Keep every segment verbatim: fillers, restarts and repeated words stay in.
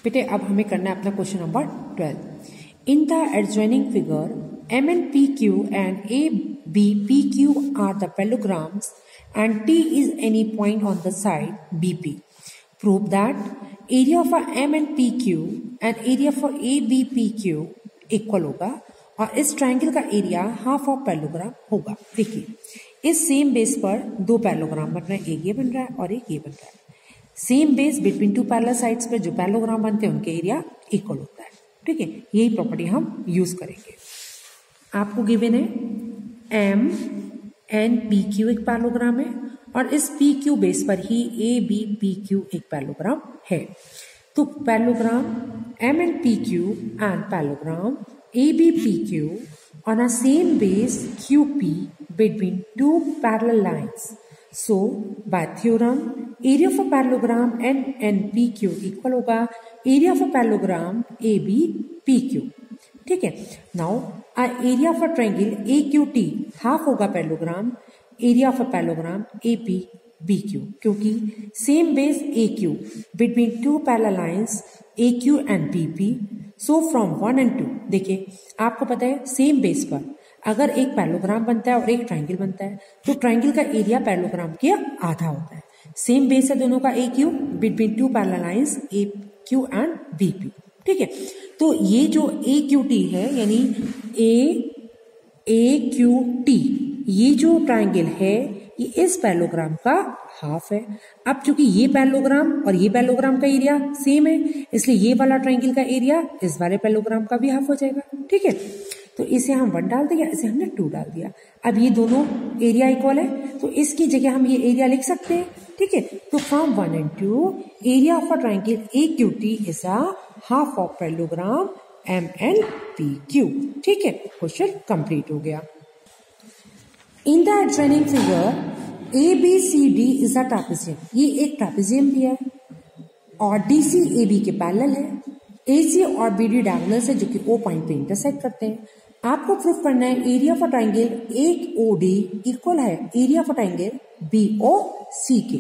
बेटे अब हमें करना है अपना question number twelve. In the adjoining figure M N P Q and A B P Q are the parallelograms and T is any point on the side B P. Prove that area for M N P Q and area for A B P Q equal होगा और इस triangle का area half of parallelogram होगा। देखिए इस same base पर दो parallelogram बन रहे हैं, एक ये बन रहा है और एक ये बन रहा है। Same base between two parallel sides पर जो पैलोग्राम बनते हैं उनके एरिया इक्वल होता है। ठीक है, यही प्रॉपर्टी हम यूज करेंगे। आपको गिवन है एम एन पी क्यू एक पैलोग्राम है और इस पी क्यू बेस पर ही ए बी पी क्यू एक पैलोग्राम है। तो parallelogram M N P Q and parallelogram A B P Q on a same base Q P between two parallel lines. So by theorem, area of a parallelogram N N P Q equal होगा area of a parallelogram A B P Q. ठीक है। Now a area of a triangle A Q T half होगा parallelogram area of a parallelogram A P B Q, क्योंकि same base A Q between two parallel lines A Q and B P. So from one and two, देखिए आपको पता है same base पर अगर एक parallelogram बनता है और एक ट्राइंगल बनता है तो ट्राइंगल का एरिया पैलोग्राम के आधा होता है। सेम बेस है दोनों का A Q between two parallel lines A Q and B P. ठीक है, तो ये जो ए क्यू टी है यानी ए ए क्यू टी ये जो ट्राइंगल है ये इस पैलोग्राम का हाफ है। अब चूंकि ये पैलोग्राम और ये पैलोग्राम का एरिया सेम है इसलिए ये वाला ट्राइंगल का एरिया इस वाले पैलोग्राम का भी हाफ हो जाएगा। ठीक है, तो इसे हम वन डाल दिया, इसे हमने टू डाल दिया। अब ये दोनों एरिया इक्वल है तो इसकी जगह हम ये एरिया लिख सकते हैं। ठीक है, तो from one and two area of a triangle A Q T is a half of parallelogram M N P Q. ठीक है, क्वेश्चन कंप्लीट हो गया। In the adjoining figure A B C D is a trapezium, ये एक trapezium दिया है और D C A B के पैरेलल है। ए सी और बी डी डायगोनल्स है जो कि ओ पॉइंट पे इंटरसेक्ट करते हैं। आपको प्रूफ करना है area of triangle A O D equal है area of triangle B O C के।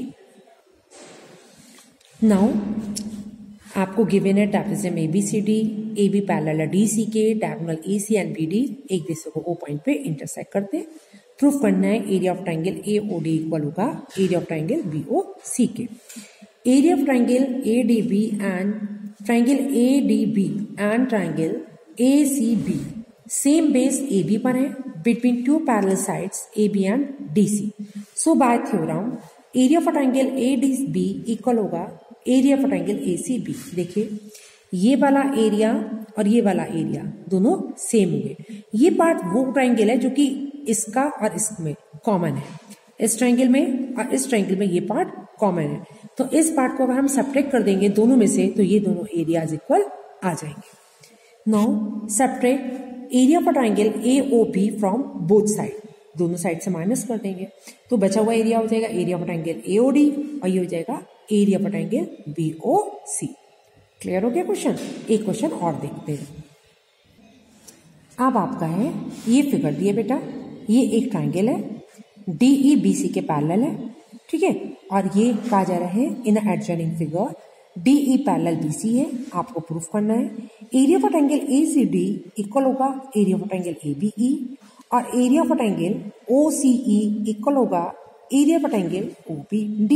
नाउ आपको गिवन है trapezium A B C D, A B parallel है डी सी के, diagonal A C and B D एक दूसरे को O point पे इंटरसेक्ट करते हैं। प्रूफ करना है area of triangle A O D equal होगा area of triangle B O C के। Area of triangle A D B and triangle A D B and triangle A C B same base A B पर है between two parallel sides A B and D C. So by theorem area of triangle A D B equal होगा area of triangle A C B. देखिए ये वाला area और ये वाला area दोनों सेम होंगे। ये पार्ट वो ट्राइंगल है जो कि इसका और इसमें कॉमन है, इस ट्राइंगल में और इस ट्राइंगल में ये पार्ट कॉमन है। तो इस पार्ट को अगर हम सब्ट्रैक्ट कर देंगे दोनों में से तो ये दोनों एरियाज इक्वल आ जाएंगे। Now subtract area of triangle A O B from both side, दोनों साइड से माइनस कर देंगे तो बचा हुआ एरिया हो जाएगा area of triangle A O D और ये हो जाएगा area of triangle B O C. Clear हो गया क्वेश्चन? एक क्वेश्चन और देखते हैं। अब आपका है ये फिगर दिए बेटा, ये एक ट्राइंगल है डी ई बी सी के पैरेलल है। ठीक है, और ये कहा जा रहा है in adjoining figure D E parallel B C है। आपको प्रूफ करना है area of triangle A C D equal होगा area of triangle A B E और area of triangle O C E equal होगा area of triangle O B D.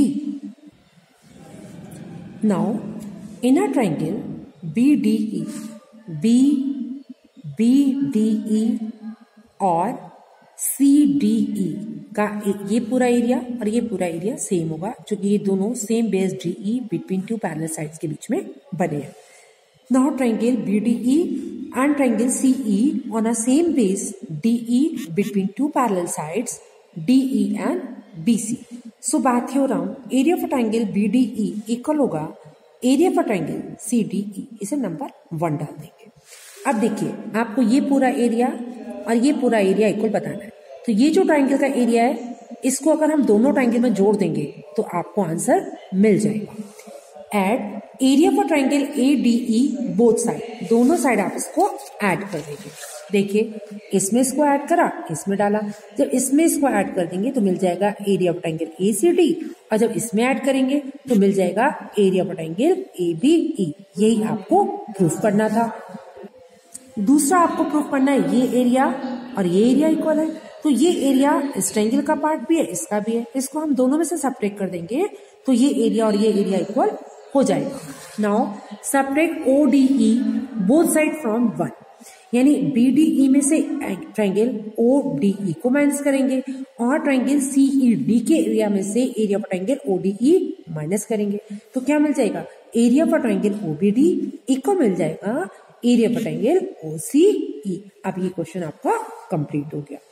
Now in a triangle B D E B B D E और C D ई का ये पूरा area और ये पूरा area same होगा क्योंकि ये दोनों same base D E between two parallel sides के बीच में बने हैं। Now triangle B D E and triangle C E on a same base D E between two parallel sides D E and B C. So by theorem area of triangle B D E equal होगा area of triangle C D E. इसे number one डाल देंगे। अब देखिए आपको ये पूरा area और ये पूरा एरिया इक्वल बताना है। तो ये जो ट्राइंगल का एरिया है इसको अगर हम दोनों ट्राइंगल में जोड़ देंगे तो आपको आंसर मिल जाएगा। Add area for triangle A D E both side, दोनों साइड आप इसको ऐड कर देंगे। देखिए इसमें इसको ऐड करा, इसमें डाला, जब इसमें इसको ऐड कर देंगे तो मिल जाएगा area of triangle A C D, और जब इसमें ऐड करेंगे तो मिल जाएगा area of triangle A B E. यही आपको प्रूफ करना था। दूसरा आपको प्रूफ करना है ये एरिया और ये एरिया इक्वल है, तो ये एरिया इस ट्राइंगल का पार्ट भी है, इसका भी है, इसको हम दोनों में से सब्ट्रैक्ट कर देंगे तो ये एरिया और ये एरिया इक्वल हो जाएगा। Now subtract O D E both side from one, यानी बी डी ई में से ट्राइंगल ओ डी ई को माइनस करेंगे और ट्राइंगल सी ई डी के एरिया में से area for triangle O D E minus करेंगे, तो क्या मिल जाएगा? Area for triangle O B D equal मिल जाएगा area for triangle O C E. अब ये क्वेश्चन आपका कंप्लीट हो गया।